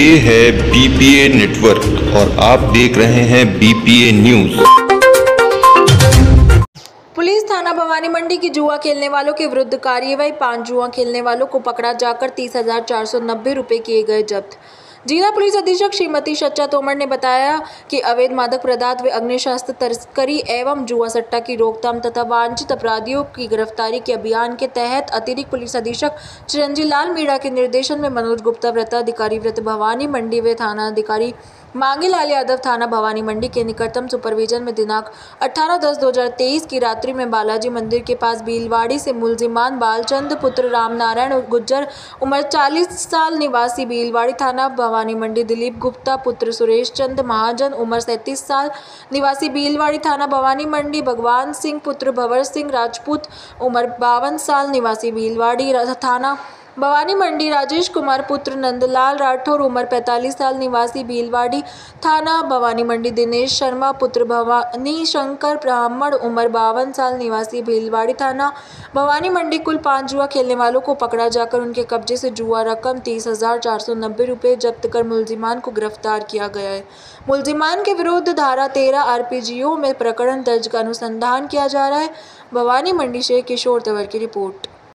ये है BPA network और आप देख रहे हैं बीपीए न्यूज। पुलिस थाना भवानी मंडी की जुआ खेलने वालों के विरुद्ध कार्यवाही। 5 जुआ खेलने वालों को पकड़ा जाकर 30,490 रुपये किए गए जब्त। जिला पुलिस अधीक्षक श्रीमती सच्चा तोमर ने बताया कि अवैध मादक पदार्थ व अग्निशस्त्र तस्करी एवं जुआ सट्टा की रोकथाम तथा वांछित अपराधियों की गिरफ्तारी के अभियान के तहत अतिरिक्त पुलिस अधीक्षक चिरंजीव लाल मीणा के निर्देशन में मनोज गुप्ता वृत्ताधिकारी वृत्त भवानी मंडी व थाना अधिकारी मांगीलाल यादव थाना भवानी मंडी के निकटतम सुपरविजन में दिनांक 18/10/2023 की रात्रि में बालाजी मंदिर के पास भीलवाड़ी से मुलजिमान बालचंद पुत्र रामनारायण गुज्जर उम्र 40 साल निवासी भीलवाड़ी थाना भवानी मंडी, दिलीप गुप्ता पुत्र सुरेश चंद महाजन उम्र 37 साल निवासी भीलवाड़ी थाना भवानी मंडी, भगवान सिंह पुत्र भंवर सिंह राजपूत उम्र 52 साल निवासी भीलवाड़ी थाना भवानी मंडी, राजेश कुमार पुत्र नंदलाल राठौर उम्र 45 साल निवासी भीलवाड़ी थाना भवानी मंडी, दिनेश शर्मा पुत्र भवानी शंकर ब्राह्मण उम्र 52 साल निवासी भीलवाड़ी थाना भवानी मंडी। कुल 5 जुआ खेलने वालों को पकड़ा जाकर उनके कब्जे से जुआ रकम 30,490 रुपये जब्त कर मुलजिमान को गिरफ्तार किया गया है। मुलजिमान के विरुद्ध धारा 13 आरपीजीओ में प्रकरण दर्ज कर अनुसंधान किया जा रहा है। भवानी मंडी से किशोर तंवर की रिपोर्ट।